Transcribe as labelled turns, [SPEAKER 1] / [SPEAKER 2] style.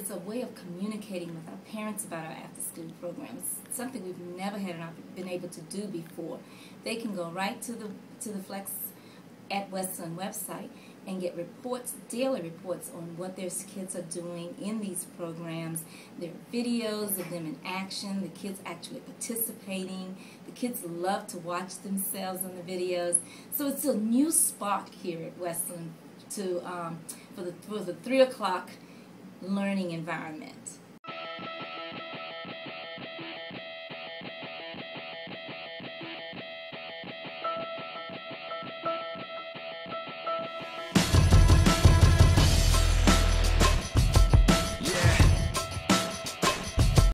[SPEAKER 1] it's a way of communicating with our parents about our after-school programs. Something we've never been able to do before. They can go right to the Flex at Westland website and get reports, daily reports on what their kids are doing in these programs. There are videos of them in action, the kids actually participating. The kids love to watch themselves in the videos. So it's a new spot here at Westland for the 3 o'clock learning environment.